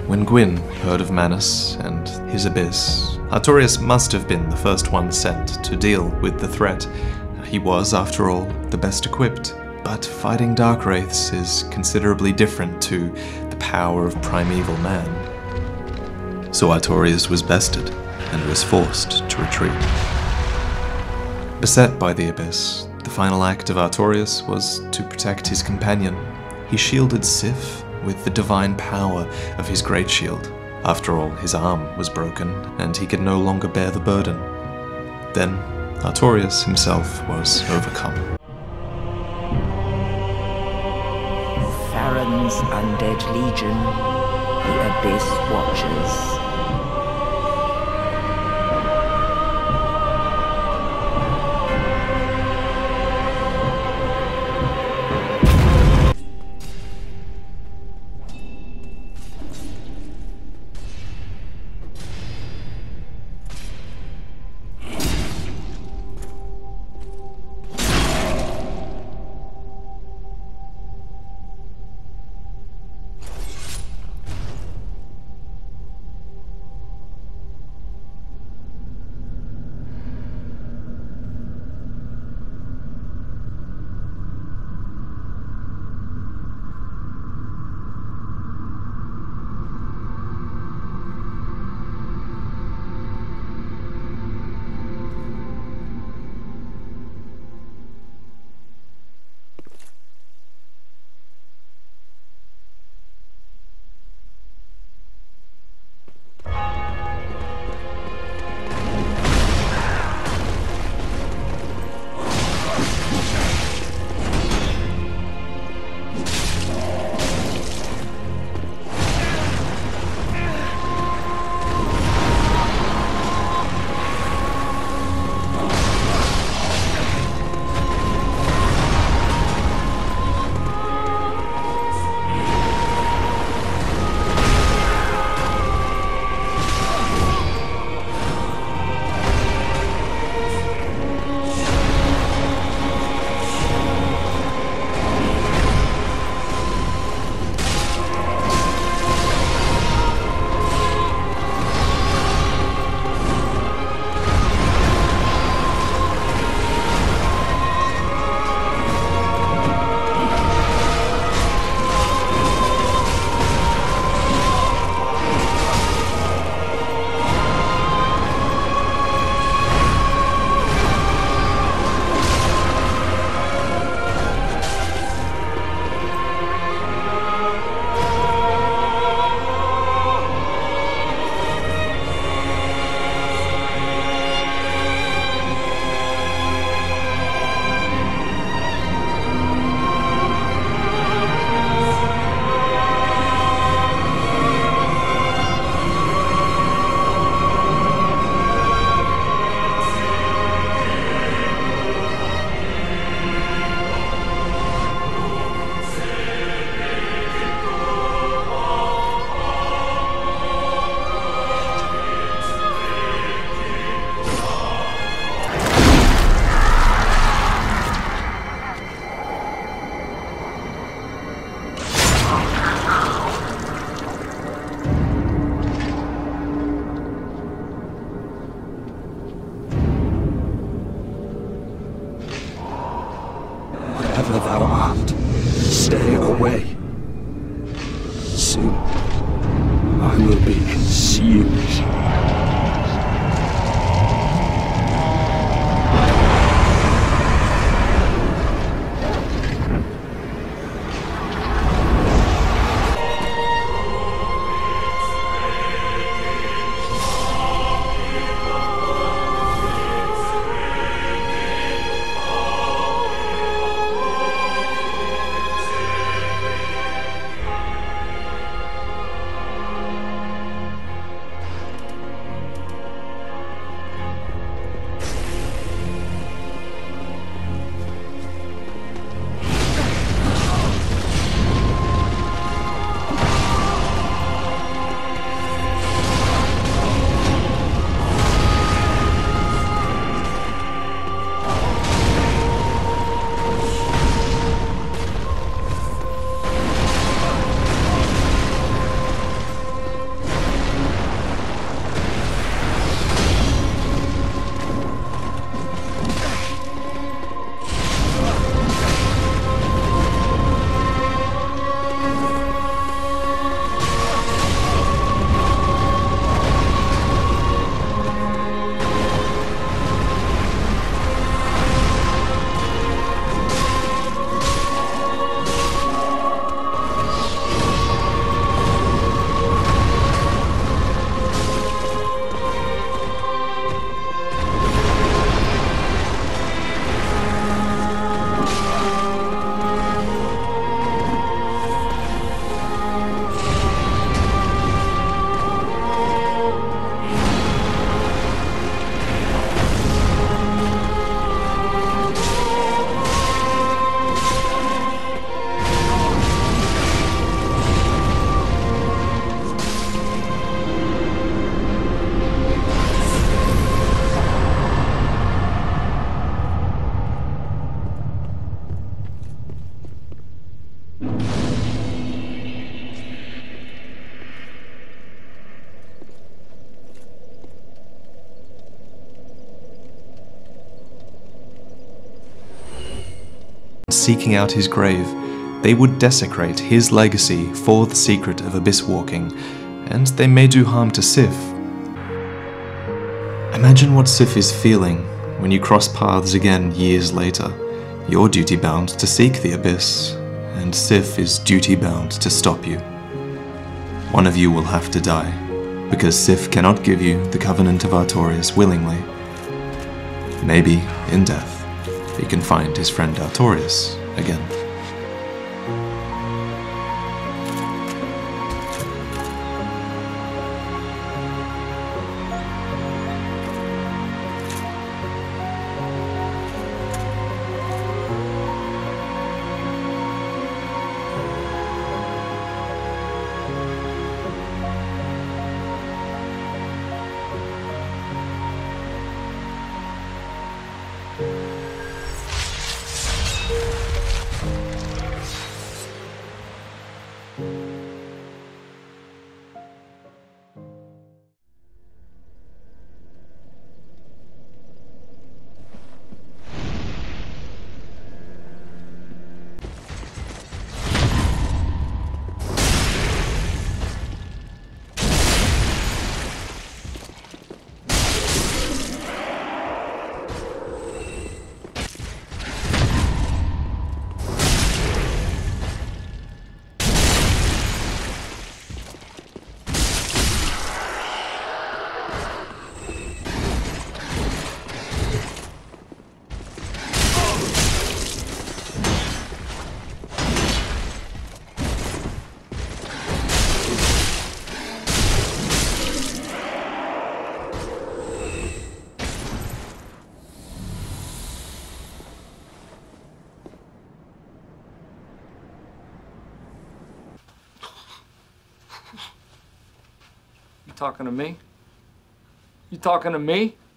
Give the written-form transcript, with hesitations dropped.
When Gwyn heard of Manus and his abyss, Artorius must have been the first one sent to deal with the threat. He was, after all, the best equipped. But fighting dark wraiths is considerably different to the power of primeval man. So Artorius was bested and was forced to retreat. Beset by the abyss, the final act of Artorius was to protect his companion. He shielded Sif with the divine power of his great shield. After all, his arm was broken, and he could no longer bear the burden. Then, Artorius himself was overcome. Farron's undead legion, the Abyss Watchers. Wherever thou art, stay away. Soon, I will be consumed. seeking out his grave, they would desecrate his legacy for the secret of abyss walking, and they may do harm to Sif. Imagine what Sif is feeling when you cross paths again years later. You're duty-bound to seek the abyss, and Sif is duty-bound to stop you. One of you will have to die, because Sif cannot give you the Covenant of Artorias willingly. Maybe, in death, he can find his friend Artorias again. You talking to me? You talking to me?